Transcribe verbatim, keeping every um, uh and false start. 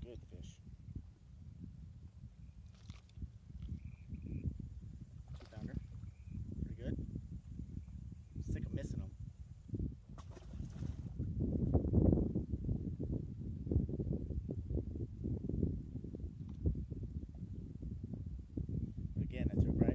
good fish. Two pounder. Pretty good. Sick of missing them. But again, I threw right